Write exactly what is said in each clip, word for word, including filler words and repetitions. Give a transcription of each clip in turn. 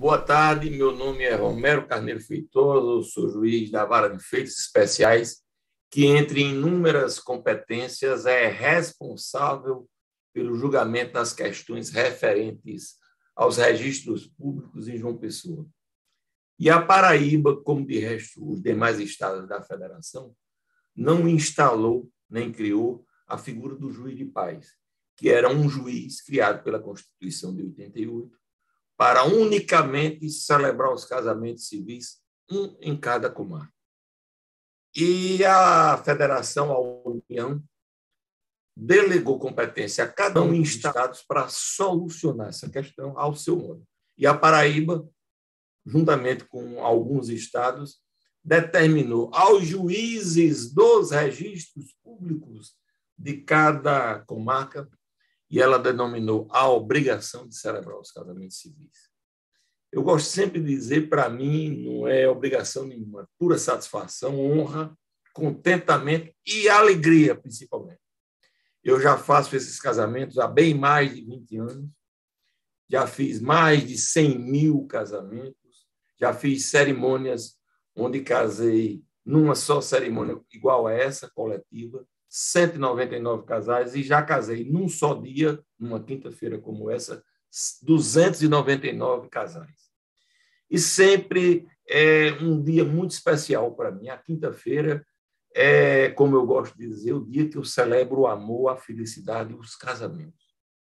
Boa tarde, meu nome é Romero Carneiro Feitoso, sou juiz da Vara de Feitos Especiais, que, entre inúmeras competências, é responsável pelo julgamento das questões referentes aos registros públicos em João Pessoa. E a Paraíba, como de resto os demais estados da federação, não instalou nem criou a figura do juiz de paz, que era um juiz criado pela Constituição de oitenta e oito, para unicamente celebrar os casamentos civis, um em cada comarca. E a Federação, a União, delegou competência a cada um dos estados para solucionar essa questão ao seu modo. E a Paraíba, juntamente com alguns estados, determinou aos juízes dos registros públicos de cada comarca, e ela denominou a obrigação de celebrar os casamentos civis. Eu gosto sempre de dizer, para mim, não é obrigação nenhuma, pura satisfação, honra, contentamento e alegria, principalmente. Eu já faço esses casamentos há bem mais de vinte anos, já fiz mais de cem mil casamentos, já fiz cerimônias onde casei numa só cerimônia igual a essa, coletiva, cento e noventa e nove casais, e já casei num só dia, numa quinta-feira como essa, duzentos e noventa e nove casais. E sempre é um dia muito especial para mim. A quinta-feira é, como eu gosto de dizer, o dia que eu celebro o amor, a felicidade e os casamentos.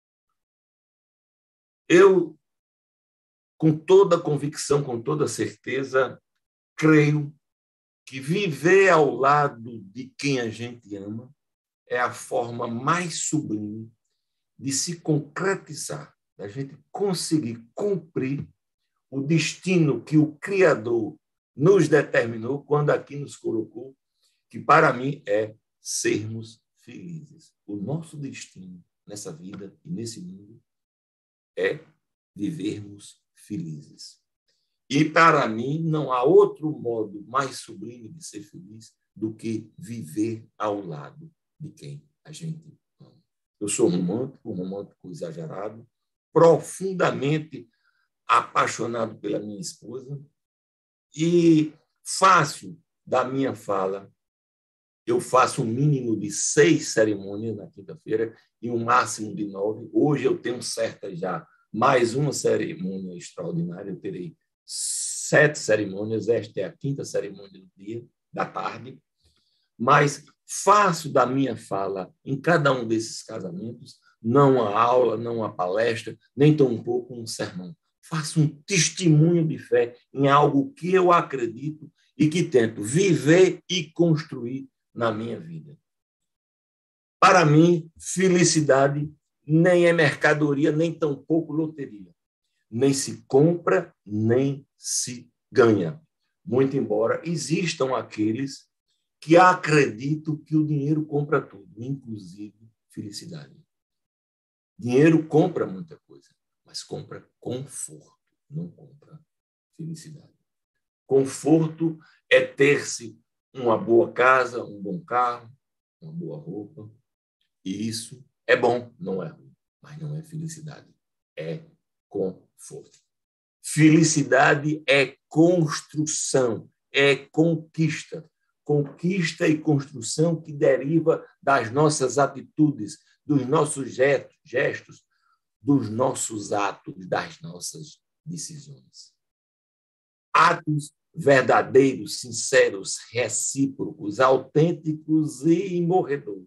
Eu, com toda convicção, com toda certeza, creio que viver ao lado de quem a gente ama é a forma mais sublime de se concretizar, da gente conseguir cumprir o destino que o Criador nos determinou quando aqui nos colocou, que para mim é sermos felizes. O nosso destino nessa vida e nesse mundo é vivermos felizes. E, para mim, não há outro modo mais sublime de ser feliz do que viver ao lado de quem a gente ama. Eu sou romântico, romântico exagerado, profundamente apaixonado pela minha esposa e faço da minha fala, eu faço um mínimo de seis cerimônias na quinta-feira e um máximo de nove. Hoje eu tenho certa já mais uma cerimônia extraordinária, eu terei sete cerimônias, esta é a quinta cerimônia do dia, da tarde, mas faço da minha fala em cada um desses casamentos, não a aula, não a palestra, nem tampouco um sermão. Faço um testemunho de fé em algo que eu acredito e que tento viver e construir na minha vida. Para mim, felicidade nem é mercadoria, nem tampouco loteria. Nem se compra, nem se ganha. Muito embora existam aqueles que acreditam que o dinheiro compra tudo, inclusive felicidade. Dinheiro compra muita coisa, mas compra conforto, não compra felicidade. Conforto é ter-se uma boa casa, um bom carro, uma boa roupa. E isso é bom, não é ruim, mas não é felicidade. É conforto. Felicidade é construção, é conquista. Conquista e construção que deriva das nossas atitudes, dos nossos gestos, dos nossos atos, das nossas decisões. Atos verdadeiros, sinceros, recíprocos, autênticos e imorredouros.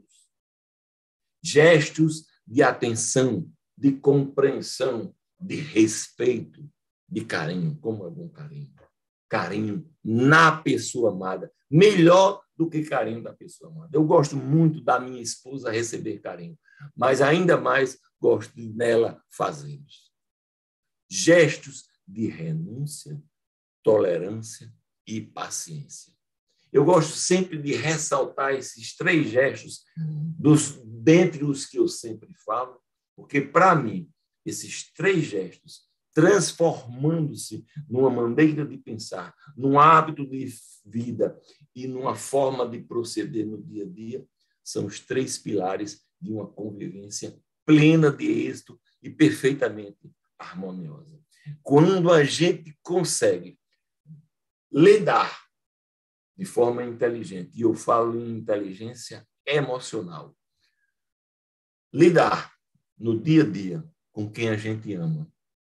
Gestos de atenção, de compreensão, de respeito, de carinho. Como é bom carinho? Carinho na pessoa amada, melhor do que carinho da pessoa amada. Eu gosto muito da minha esposa receber carinho, mas ainda mais gosto dela fazê-los. Gestos de renúncia, tolerância e paciência. Eu gosto sempre de ressaltar esses três gestos dos, dentre os que eu sempre falo, porque, para mim, esses três gestos, transformando-se numa maneira de pensar, num hábito de vida e numa forma de proceder no dia a dia, são os três pilares de uma convivência plena de êxito e perfeitamente harmoniosa. Quando a gente consegue lidar de forma inteligente, e eu falo em inteligência emocional, lidar no dia a dia com quem a gente ama,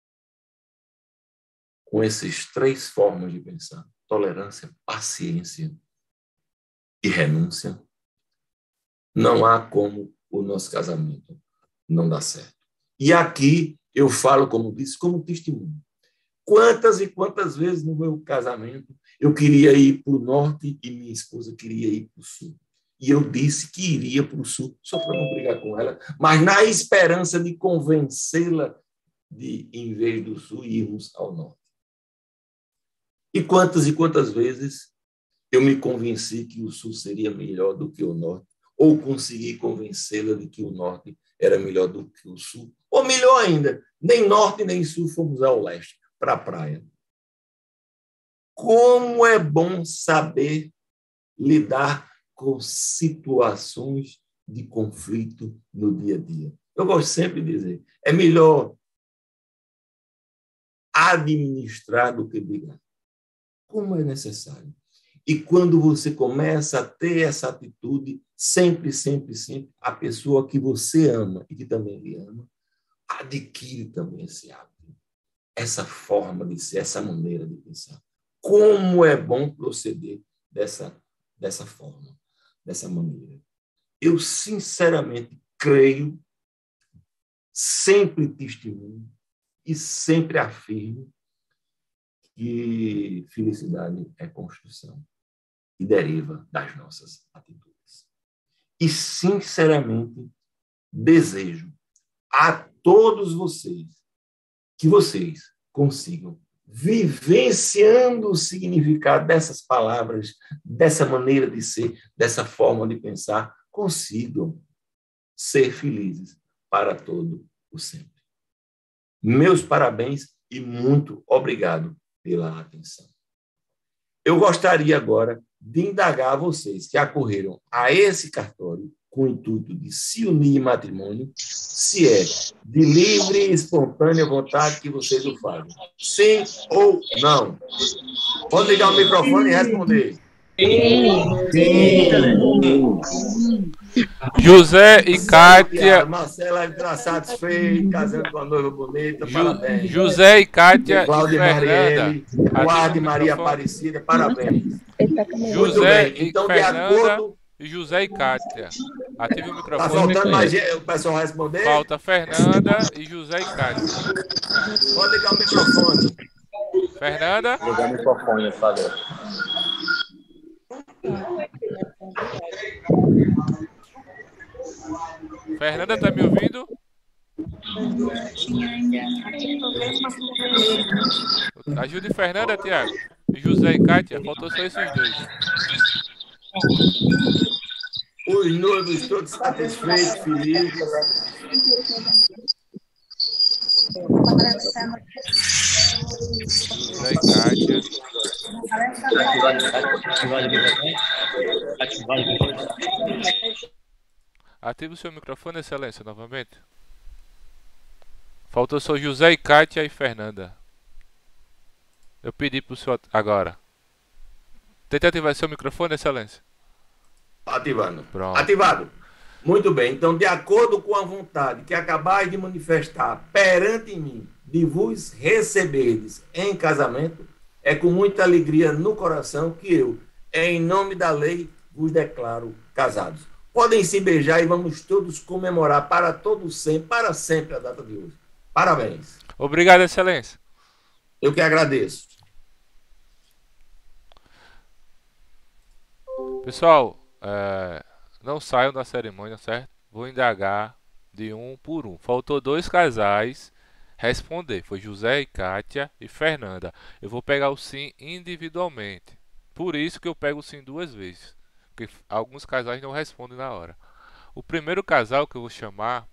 com essas três formas de pensar, tolerância, paciência e renúncia, não há como o nosso casamento não dar certo. E aqui eu falo, como disse, como testemunho. Quantas e quantas vezes no meu casamento eu queria ir para o norte e minha esposa queria ir para o sul. E eu disse que iria para o sul, só para não brigar com ela, mas na esperança de convencê-la de, em vez do sul, irmos ao norte. E quantas e quantas vezes eu me convenci que o sul seria melhor do que o norte, ou consegui convencê-la de que o norte era melhor do que o sul, ou melhor ainda, nem norte nem sul fomos ao leste, para a praia. Como é bom saber lidar com situações de conflito no dia a dia. Eu gosto sempre de dizer, é melhor administrar do que brigar. Como é necessário. E quando você começa a ter essa atitude, sempre, sempre, sempre, a pessoa que você ama e que também lhe ama, adquire também esse hábito, essa forma de ser, essa maneira de pensar. Como é bom proceder dessa, dessa forma, dessa maneira. Eu, sinceramente, creio, sempre testemunho e sempre afirmo que felicidade é construção e deriva das nossas atitudes. E, sinceramente, desejo a todos vocês que vocês consigam, vivenciando o significado dessas palavras, dessa maneira de ser, dessa forma de pensar, consigam ser felizes para todo o sempre. Meus parabéns e muito obrigado pela atenção. Eu gostaria agora de indagar a vocês que acorreram a esse cartório com o intuito de se unir em matrimônio, se é de livre e espontânea vontade que vocês o fazem. Sim ou não? Pode ligar o microfone e responder. Sim. José e Kátia. Marcela está satisfeito, casando com a noiva bonita, Ju, parabéns. José e Kátia Cláudia e Fernanda. Marielle, Eduardo e Maria Aparecida, parabéns. José bem, então, e de Fernanda acordo... e José e Kátia. Ative o microfone. Está faltando mais gente, o pessoal responder? Falta Fernanda e José e Kátia. Pode ligar o microfone. Fernanda? Ligar o microfone, por favor. Fernanda, tá me ouvindo? Ajude Fernanda, Tiago. E José e Kátia, faltou só esses dois. Os noivos todos satisfeitos, felizes. José e Kátia. Ative o seu microfone, excelência, novamente. Faltou só José e Kátia e Fernanda. Eu pedi pro senhor agora. Tente ativar seu microfone, excelência. Ativando. Pronto. Ativado. Muito bem. Então, de acordo com a vontade que acabais de manifestar perante mim, de vos receberdes em casamento, é com muita alegria no coração que eu, em nome da lei, vos declaro casados. Podem se beijar e vamos todos comemorar para todos sempre, para sempre a data de hoje. Parabéns. Obrigado, excelência. Eu que agradeço. Pessoal, é, não saiam da cerimônia, certo? Vou indagar de um por um. Faltou dois casais responder. Foi José e Kátia e Fernanda. Eu vou pegar o sim individualmente. Por isso que eu pego o sim duas vezes. Porque alguns casais não respondem na hora. O primeiro casal que eu vou chamar